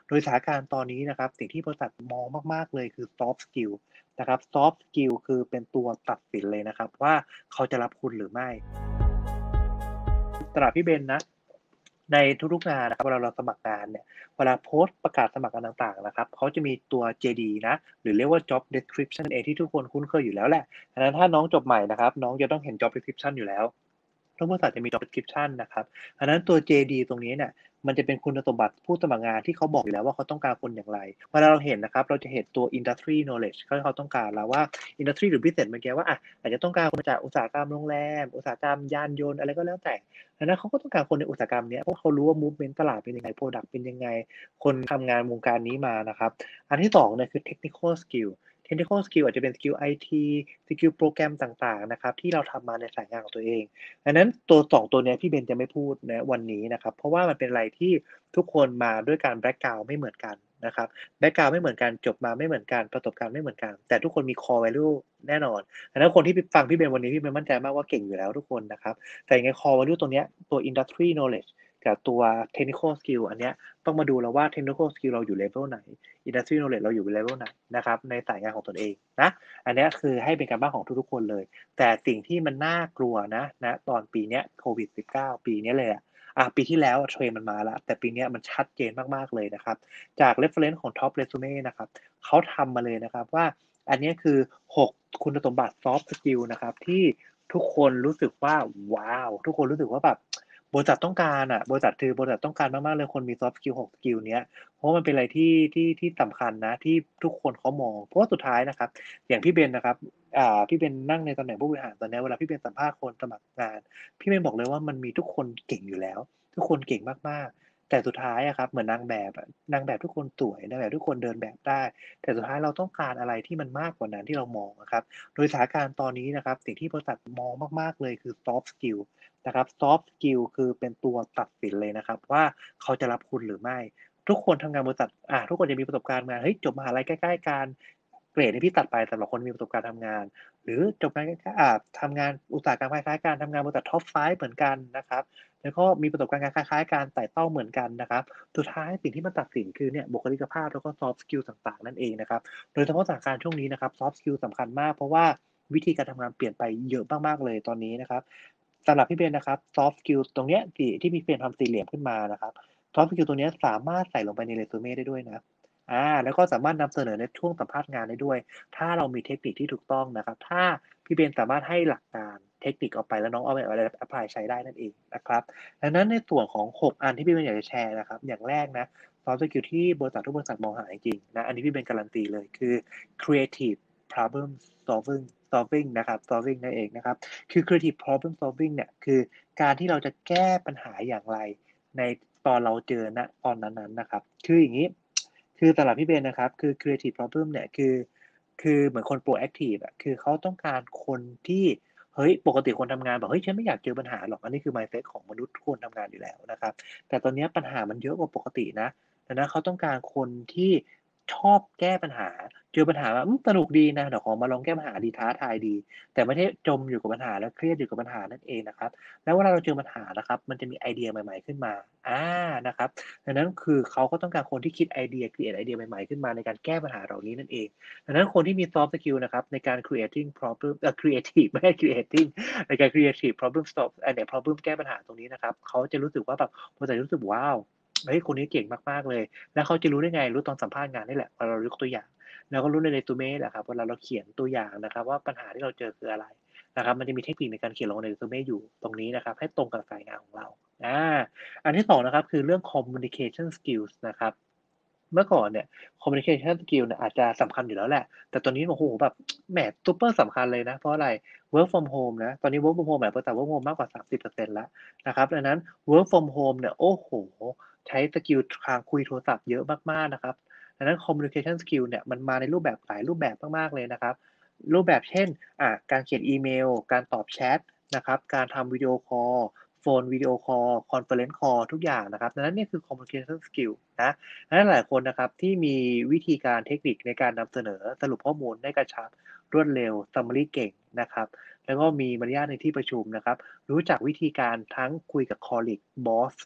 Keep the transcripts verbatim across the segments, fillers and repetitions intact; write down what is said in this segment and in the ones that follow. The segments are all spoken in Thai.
โดยสถานการณ์ตอนนี้นะครับสิ่งที่บริษัทมองมากๆเลยคือ Soft Skill นะครับ Soft Skill คือเป็นตัวตัดสินเลยนะครับว่าเขาจะรับคุณหรือไม่ สำหรับพี่เบนนะในทุกๆงานนะครับเวลาเราสมัครงานเนี่ยเวลาโพสต์ประกาศสมัครงานต่างๆนะครับเขาจะมีตัว เจ ดี นะหรือเรียกว่า Job Description เองที่ทุกคนคุ้นเคยอยู่แล้วแหละดังนั้นถ้าน้องจบใหม่นะครับน้องจะต้องเห็น Job Description อยู่แล้วทุกบริษัทจะมี Job Description นะครับดังนั้นตัว เจ ดี ตรงนี้เนี่ยมันจะเป็นคุณสมบัติผู้สมัครงานที่เขาบอกอยู่แล้วว่าเขาต้องการคนอย่างไรเวลาเราเห็นนะครับเราจะเห็นตัว Industry Knowledge ที่เขาต้องการแล้วว่า Industry หรือ Business เมื่อกี้ว่าอะอาจจะต้องการคนมาจากอุตสาหกรรมโรงแรมอุตสาหกรรมยานยนต์อะไรก็แล้วแต่ ดังนั้นเขาก็ต้องการคนในอุตสาหกรรมเนี้ยเพราะเขารู้ว่า movement ตลาดเป็นยังไง product เป็นยังไงคนทำงานวงการนี้มานะครับอันที่สองเนี่ยคือ technical skill technical skill อาจจะเป็นสกิลไอทีสกิลโปรแกรมต่างๆนะครับที่เราทำมาในสายงานของตัวเองดังนั้นตัวสองตัวเนี้ยพี่เบนจะไม่พูดณวันนี้นะครับเพราะว่ามันเป็นอะไรที่ทุกคนมาด้วยการแบ็กกราวนด์ไม่เหมือนกันนะครับแบ็กกราวนด์ไม่เหมือนกันจบมาไม่เหมือนกันประสบการณ์ไม่เหมือนกันแต่ทุกคนมี core value แน่นอนดังนั้นคนที่ฟังพี่เบนวันนี้พี่เบนมั่นใจมากว่าเก่งอยู่แล้วทุกคนนะครับ แต่ยังไง core value ตรงเนี้ยตัว industry knowledge กับตัว technical skill อันเนี้ยต้องมาดูแล้วว่า technical skill เราอยู่ level ไหน industry knowledge เราอยู่ level ไหนนะครับในสายงานของตนเองนะอันเนี้ยคือให้เป็นการบ้านของทุกๆคนเลยแต่สิ่งที่มันน่ากลัวนะณตอนปีเนี้ยโควิด สิบเก้า ปีนี้เลยอะอ่าปีที่แล้วเทรนด์มันมาแล้วแต่ปีเนี้ยมันชัดเจนมากๆเลยนะครับจาก reference ของ Top Resume นะครับเขาทำมาเลยนะครับว่าอันเนี้ยคือหกคุณสมบัติ soft skill นะครับที่ ทุกคนรู้สึกว่าว้าวทุกคนรู้สึกว่าแบบบริษัทต้องการอะบริษัทคือบริษัทต้องการมากๆเลยคนมี Soft Skill หกสกิลเนี้ยเพราะมันเป็นอะไรที่ที่ที่สำคัญนะที่ทุกคนเขามองเพราะว่าสุดท้ายนะครับอย่างพี่เบนนะครับอ่าพี่เบนนั่งในตำแหน่งผู้บริหารตอนเนี้ยเวลาพี่เบนสัมภาษณ์คนสมัครงานพี่เบนบอกเลยว่ามันมีทุกคนเก่งอยู่แล้วทุกคนเก่งมากๆแต่สุดท้ายอะครับเหมือนนางแบบอะนางแบบทุกคนสวยนางแบบทุกคนเดินแบบได้แต่สุดท้ายเราต้องการอะไรที่มันมากกว่านั้นที่เรามองอะครับ โดยสถานการณ์ตอนนี้นะครับสิ่งที่บริษัทมองมากๆเลยคือ Soft Skill นะครับ Soft Skill คือเป็นตัวตัดสินเลยนะครับว่าเขาจะรับคุณหรือไม่ทุกคนทำงานบริษัทอ่าทุกคนจะมีประสบการณ์งานเฮ้ยจบมหาลัยใกล้ๆกันเกรดที่พี่ตัดไปสำหรับคนมีประสบการณ์ทำงานหรือจบงานใกล้ๆอ่าทำงานอุตสาหกรรมคล้ายๆกันทำงานบริษัท Top ไฟว์ เหมือนกันนะครับแล้วก็มีประสบการณ์งานคล้ายๆกันไต่เต้าเหมือนกันนะครับสุดท้ายสิ่งที่มันตัดสินคือเนี่ยบุคลิกภาพแล้วก็ Soft Skill ต่างๆนั่นเองนะครับโดยเฉพาะสถานการณ์ช่วงนี้นะครับ Soft Skill สำคัญมากเพราะว่า วิธีการทำงานเปลี่ยนไปเยอะมากๆเลยตอนนี้นะครับสำหรับพี่เบนนะครับ Soft Skill ตรงเนี้ยที่ที่พี่เบนทำสี่เหลี่ยมขึ้นมานะครับ Soft Skill ตัวเนี้ยสามารถใส่ลงไปใน resume ได้ด้วยนะอาแล้วก็สามารถนำเสนอในช่วงสัมภาษณ์งานได้ด้วยถ้าเรามีเทคนิคที่ถูกต้องนะครับถ้าพี่เบนสามารถให้หลักการเทคนิคออกไปแล้วน้องเอาไปเอาไปแอปพลายใช้ได้นั่นเองนะครับดังนั้นในส่วนของหกอันที่พี่เบนอยากจะแชร์นะครับอย่างแรกนะ Soft Skill ที่บริษัททุกบริษัทมองหาจริงๆนะอันนี้พี่เบนการันตีเลยคือ creative problem solving solving นะครับ solving นั่นเองนะครับคือ creative problem solving เนี่ยคือการที่เราจะแก้ปัญหาอย่างไรในตอนเราเจอณตอนนั้นๆนะครับคืออย่างงี้คือสำหรับพี่เบนนะครับคือ creative problem เนี่ยคือคือเหมือนคน proactive อะคือเขาต้องการคนที่เฮ้ยปกติคนทำงานบอกเฮ้ยฉันไม่อยากเจอปัญหาหรอกอันนี้คือ mindset ของมนุษย์ทุกคนทำงานอยู่แล้วนะครับแต่ตอนเนี้ยปัญหามันเยอะกว่าปกตินะดังนั้นเขาต้องการคนที่ชอบแก้ปัญหา เจอปัญหาว่าอืมสนุกดีนะเดี๋ยวขอมาลองแก้ปัญหาดีท้าทายดีแต่ไม่ได้จมอยู่กับปัญหาและเครียดอยู่กับปัญหานั่นเองนะครับแล้วเวลาเราเจอปัญหานะครับมันจะมีไอเดียใหม่ๆขึ้นมาอานะครับดังนั้นคือเขาก็ต้องการคนที่คิดไอเดีย create ไอเดียใหม่ๆขึ้นมาในการแก้ปัญหาเหล่านี้นั่นเองดังนั้นคนที่มี soft skill นะครับในการ creating problem เอ่อ creative ไม่ใช่ creating ในการ creative problem solve อันเนี่ย problem แก้ปัญหาตรงนี้นะครับเขาจะรู้สึกว่าแบบบริษัทรู้สึกว้าวเฮ้ยคนนี้เก่งมากๆเลยแล้วเขาจะรู้ได้ไงรู้ตอนสัมภาษณ์งานนี่แหละพอเรายกตัวอย่าง เราก็รู้ในเรซูเม่แหละครับเวลาเราเขียนตัวอย่างนะครับว่าปัญหาที่เราเจอคืออะไรนะครับมันจะมีเทคนิคในการเขียนลงในเรซูเม่อยู่ตรงนี้นะครับให้ตรงกับสายงานของเราอาอันที่สองนะครับคือเรื่อง communication skills นะครับเมื่อก่อนเนี่ย communication skill เนี่ยอาจจะสำคัญอยู่แล้วแหละแต่ตอนนี้โอ้โฮแบบแหมซูเปอร์สำคัญเลยนะเพราะอะไร work from home นะตอนนี้ work from home หลายบริษัท work from home มากกว่าสามสิบเปอร์เซ็นต์แล้วนะครับดังนั้น work from home เนี่ยโอ้โฮใช้สกิลทางคุยโทรศัพท์เยอะมากๆนะครับ ดังนั้น communication skill เนี่ยมันมาในรูปแบบหลายรูปแบบมากๆเลยนะครับรูปแบบเช่นอ่าการเขียนอีเมลการตอบแชตนะครับการทำวิดีโอคอลโฟนวิดีโอคอล conference call ทุกอย่างนะครับดังนั้นเนี่ยคือ communication skill นะดังนั้นหลายคนนะครับที่มีวิธีการเทคนิคในการนำเสนอสรุปข้อมูลได้กระชับรวดเร็ว summary เก่งนะครับแล้วก็มีมารยาทในที่ประชุมนะครับรู้จักวิธีการทั้งคุยกับ colleague บอส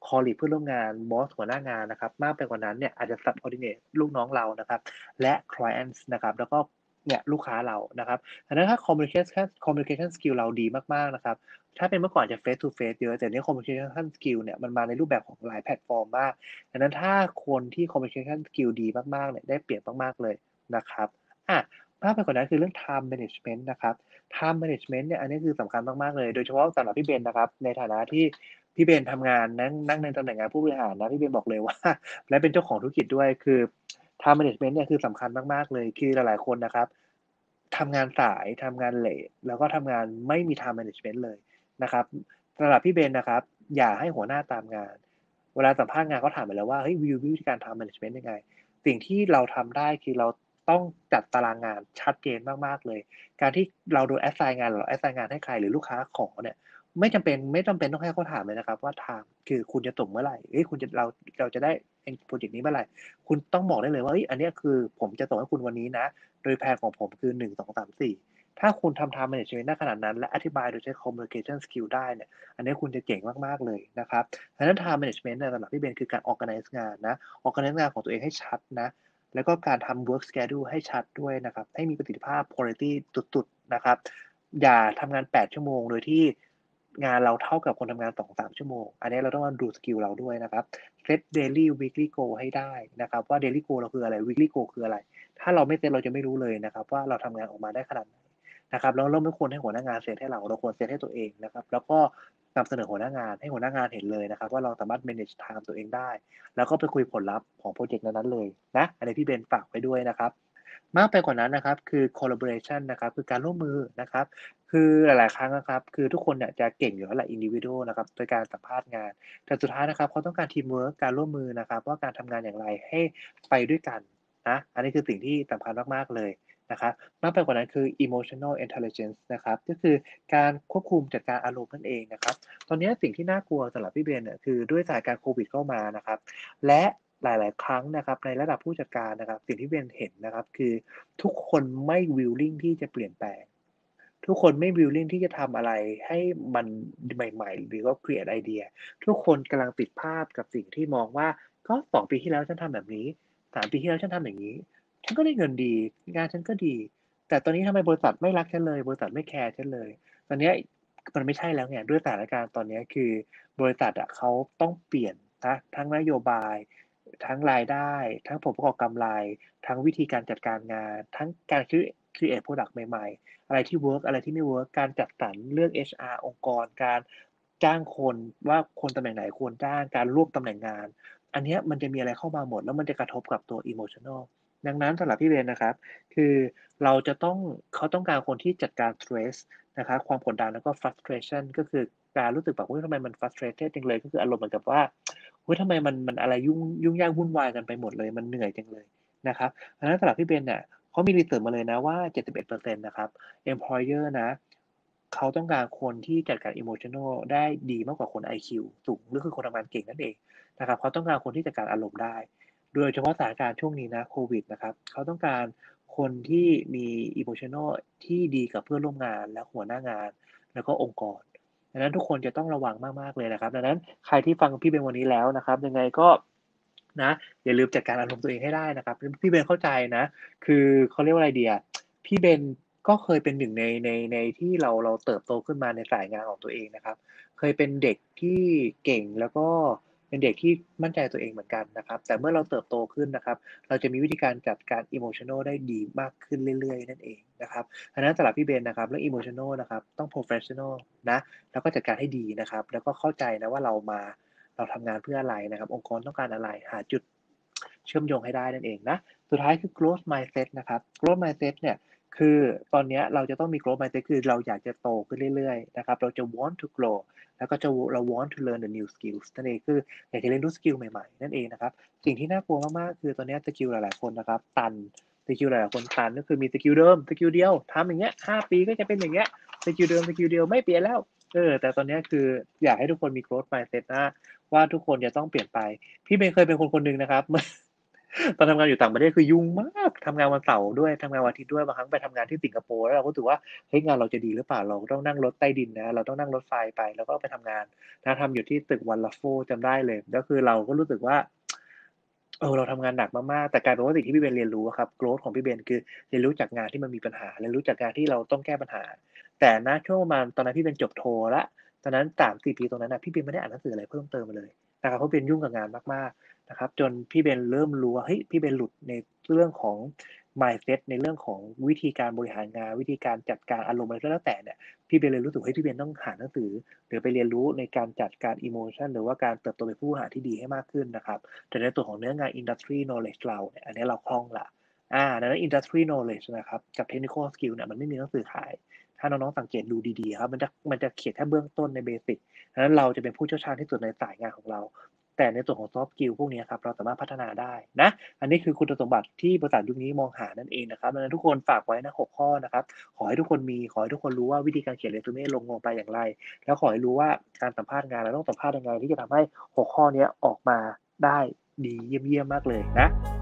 colleague เพื่อนร่วมงานบอสหัวหน้างานนะครับมากไปกว่านั้นเนี่ยอาจจะ subordinate ลูกน้องเรานะครับและ clients นะครับแล้วก็เนี่ยลูกค้าเรานะครับดังนั้นถ้า communication communication skill เราดีมากๆนะครับถ้าเป็นเมื่อก่อนจะ face to face เยอะแต่เนี้ย communication skill เนี่ยมันมาในรูปแบบของหลายแพลตฟอร์มมากดังนั้นถ้าคนที่ communication skill ดีมากๆเนี่ยได้เปรียบมากๆเลยนะครับอะมากไปกว่านั้นคือเรื่อง time management นะครับ time management เนี่ยอันนี้คือสำคัญมากๆเลยโดยเฉพาะสำหรับพี่เบนนะครับในฐานะที่พี่เบนทำงานนั่งนั่งในตำแหน่งงานผู้บริหารนะพี่เบนบอกเลยว่า และเป็นเจ้าของธุรกิจด้วยคือ time management เนี่ยคือสำคัญมากๆเลยคือหลายๆคนนะครับทำงานสายทำงานเลตแล้วก็ทำงานไม่มี time management เลยนะครับสำหรับพี่เบนนะครับอย่าให้หัวหน้าตามงานเวลาสัมภาษณ์งานเขาถามไปแล้วว่าเฮ้ยวิววิธีการ time management ยังไงสิ่งที่เราทำได้คือเราต้องจัดตารางงานชัดเจนมากๆเลยการที่เราโดน assign งานหรือเรา assign งานให้ใครหรือลูกค้าขอเนี่ยไม่จำเป็นไม่จำเป็นต้องให้เขาถามเลยนะครับว่า time คือคุณจะส่งเมื่อไหร่เฮ้ยคุณจะเราเราจะได้พรอเจกต์นี้เมื่อไหร่ คุณต้องบอกได้เลยว่าเฮ้ยอันเนี้ยคือผมจะส่งให้คุณวันนี้นะ โดยแผนของผมคือหนึ่ง สอง สาม สี่ถ้าคุณทำ time management ได้ขนาดนั้นและอธิบายโดยใช้ communication skill ได้เนี่ยอันนี้คุณจะเก่งมากๆเลยนะครับดังนั้น time management เนี่ยสำหรับพี่เบนคือการ organize งานนะ organize งานของตัวเองให้ชัดนะแล้วก็การทำ work schedule ให้ชัดด้วยนะครับให้มีประสิทธิภาพ quality สุดๆนะครับอย่าทำงานแปดชั่วโมงโดยที่งานเราเท่ากับคนทำงาน สองถึงสาม ชั่วโมงอันนี้เราต้องมาดูสกิลเราด้วยนะครับ เซต daily weekly goal ให้ได้นะครับว่า daily goal เราคืออะไร weekly goal คืออะไรถ้าเราไม่เซตเราจะไม่รู้เลยนะครับว่าเราทำงานออกมาได้ขนาดไหนนะครับแล้วเราไม่ควรให้หัวหน้างานเซตให้เราเราควรเซตให้ตัวเองนะครับแล้วก็นำเสนอหัวหน้างานให้หัวหน้างานเห็นเลยนะครับว่าเราสามารถ manage time ตัวเองได้แล้วก็ไปคุยผลลัพธ์ของพรอเจกต์นั้นๆเลยนะอันนี้พี่เบนฝากไว้ด้วยนะครับมากไปกว่านั้นนะครับคือ collaboration นะครับคือการร่วมมือนะครับคือหลายๆครั้งนะครับคือทุกคนเนี่ยจะเก่งอยู่แล้วแหละ individual นะครับโดยการสัมภาษณ์งาน แต่สุดท้ายนะครับเขาต้องการทีมเวิร์กการร่วมมือนะครับว่าการทำงานอย่างไรให้ไปด้วยกันนะอันนี้คือสิ่งที่สำคัญมากๆเลยนะครับมากไปกว่านั้นคือ emotional intelligence นะครับก็คือการควบคุมจัดการอารมณ์นั่นเองนะครับตอนนี้สิ่งที่น่ากลัวสำหรับพี่เบนเนี่ยคือด้วยสถานการณ์โควิดเข้ามานะครับและหลายๆครั้งนะครับในระดับผู้จัดการนะครับสิ่งที่เบนเห็นนะครับคือทุกคนไม่ willing ที่จะเปลี่ยนแปลง ทุกคนไม่ willing ที่จะทำอะไรให้มันใหม่ๆหรือว่า create ไอเดียทุกคนกำลังติดภาพกับสิ่งที่มองว่าก็สองปีที่แล้วฉันทำแบบนี้สามปีที่แล้วฉันทำอย่างงี้ฉันก็ได้เงินดีงานฉันก็ดีแต่ตอนนี้ทำไมบริษัทไม่รักฉันเลยบริษัทไม่แคร์ฉันเลยตอนเนี้ยมันไม่ใช่แล้วไงด้วยสถานการณ์ตอนเนี้ยคือบริษัทอะเขาต้องเปลี่ยนนะทั้งนโยบายทั้งรายได้ทั้งผลประกอบกำไรทั้งวิธีการจัดการงานทั้งการ crea create พรอดักต์ใหม่ๆ อะไรที่เวิร์กอะไรที่ไม่เวิร์กการจัดสรรเรื่อง เอช อาร์ องค์กรการจ้างคนว่าคนตำแหน่งไหนควรจ้างการรวบตำแหน่งงานอันเนี้ยมันจะมีอะไรเข้ามาหมดแล้วมันจะกระทบกับตัว emotional ดังนั้นสำหรับพี่เบนนะครับคือเราจะต้องเขาต้องการคนที่จัดการ stress นะครับความกดดันแล้วก็ frustration ก็คือการรู้สึกแบบเฮ้ยทำไมมัน frustrated จังเลยก็คืออารมณ์เหมือนกับว่าเฮ้ยทำไมมันมันอะไรยุ่งยุ่งยากวุ่นวายกันไปหมดเลยมันเหนื่อยจังเลยนะครับดังนั้นสำหรับพี่เบนเนี่ยเขามีรีเสิร์ชมาเลยนะว่า เจ็ดสิบเอ็ดเปอร์เซ็นต์ นะครับ employer นะเขาต้องการคนที่จัดการ emotional ได้ดีมากกว่าคน ไอ คิว สูงหรือคือคนทำงานเก่งนั่นเองนะครับเขาต้องการคนที่จัดการอารมณ์ได้โดยเฉพาะสถานการณ์ช่วงนี้นะโควิดนะครับเขาต้องการคนที่มี emotional ที่ดีกับเพื่อนร่วมงานและหัวหน้างานแล้วก็องค์กรดังนั้นทุกคนจะต้องระวังมากๆเลยนะครับดังนั้นใครที่ฟังพี่เบนวันนี้แล้วนะครับยังไงก็นะอย่าลืมจัดการอารมณ์ตัวเองให้ได้นะครับพี่เบนเข้าใจนะคือเขาเรียกว่าอะไรดีอะ พี่เบนก็เคยเป็นหนึ่งในในในที่เราเราเติบโตขึ้นมาในสายงานของตัวเองนะครับเคยเป็นเด็กที่เก่งแล้วก็เป็นเด็กที่มั่นใจตัวเองเหมือนกันนะครับแต่เมื่อเราเติบโตขึ้นนะครับเราจะมีวิธีการจัดการ emotional ได้ดีมากขึ้นเรื่อยๆนั่นเองนะครับดังนั้นสำหรับพี่เบนนะครับเรื่อง emotional นะครับต้อง professional นะแล้วก็จัดการให้ดีนะครับแล้วก็เข้าใจนะว่าเรามาเราทำงานเพื่ออะไรนะครับองค์กรต้องการอะไรหาจุดเชื่อมโยงให้ได้นั่นเองนะสุดท้ายคือ growth mindset นะครับ growth mindset เนี่ย คือตอนเนี้ยเราจะต้องมี growth mindset คือเราอยากจะโตขึ้นเรื่อยๆนะครับเราจะ want to grow แล้วก็จะเรา want to learn the new skills นั่นเองคืออยากจะเรียนรู้สกิลใหม่ๆนั่นเองนะครับสิ่งที่น่ากลัวมากๆคือตอนเนี้ยสกิลหลายๆคนนะครับตันสกิลหลายๆคนตันก็คือมีสกิลเดิมสกิลเดียวทำอย่างเงี้ยห้าปีก็จะเป็นอย่างเงี้ยสกิลเดิมสกิลเดียวไม่เปลี่ยนแล้วเออแต่ตอนเนี้ยคืออยากให้ทุกคนมี growth mindset นะว่าทุกคนจะต้องเปลี่ยนไปพี่เบนเคยเป็นคนคนหนึ่งนะครับตอนทำงานอยู่ต่างประเทศคือยุ่งมากทำงานวันเสาร์ด้วยทำงานวันอาทิตย์ด้วยบางครั้งไปทำงานที่สิงคโปร์แล้วเราก็รู้สึกว่าเฮ้ยงานเราจะดีหรือเปล่าเราต้องนั่งรถใต้ดินนะเราต้องนั่งรถไฟไปแล้วก็ไปทำงานนะทำอยู่ที่ตึก One Raffles จำได้เลยแล้วคือเราก็รู้สึกว่าเออเราทำงานหนักมากๆแต่กลายเป็นว่าสิ่งที่พี่เบนเรียนรู้อะครับ growth ของพี่เบนคือเรียนรู้จากงานที่มันมีปัญหาเรียนรู้จากงานที่เราต้องแก้ปัญหาแต่ณช่วงประมาณตอนนั้นพี่เบนจบโทแล้วตอนนั้นสามถึงสี่ปีตรงนั้นน่ะพี่เบนไม่ได้อ่านหนังสืออะไรเพิ่มเติมมาเลยนะครับเพราะเบนยุ่งกับงานมากๆ นะครับจนพี่เบนเริ่มรู้ว่าเฮ้ยพี่เบนหลุดในเรื่องของ mindset ในเรื่องของวิธีการบริหารงานวิธีการจัดการอารมณ์อะไรก็แล้วแต่เนี่ยพี่เบนเลยรู้สึกเฮ้ยพี่เบนต้องหาหนังสือหรือไปเรียนรู้ในการจัดการ emotion หรือว่าการเติบโตเป็นผู้บริหารที่ดีให้มากขึ้นนะครับแต่ในตัวของเนื้องาน industry knowledge เราเนี่ยอันนี้เราคล่องละอาดังนั้น industry knowledge นะครับกับ technical skill เนี่ยมันไม่มีหนังสือขายถ้าน้องๆสังเกตดูดีๆครับมันจะมันจะเขียนแค่เบื้องต้นในเบสิกดังนั้นเราจะเป็นผู้เชี่ยวชาญที่สุดในสายงานของเรา แต่ในส่วนของ soft skill พวกนี้ครับเราสามารถพัฒนาได้นะอันนี้คือคุณสมบัติที่บริษัทยุคนี้มองหานั่นเองนะครับดังนั้นทุกคนฝากไว้นะหกข้อนะครับขอให้ทุกคนมีขอให้ทุกคนรู้ว่าวิธีการเขียน resume ลงลงไปอย่างไรแล้วขอให้รู้ว่าการสัมภาษณ์งานเราต้องสัมภาษณ์ยังไงที่จะทำให้หกข้อนี้ออกมาได้ดีเยี่ยมๆมากเลยนะ